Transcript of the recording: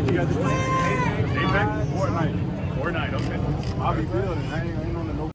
You guys are playing? Apex? Fortnite. Fortnite, okay. I'll be building. I ain't no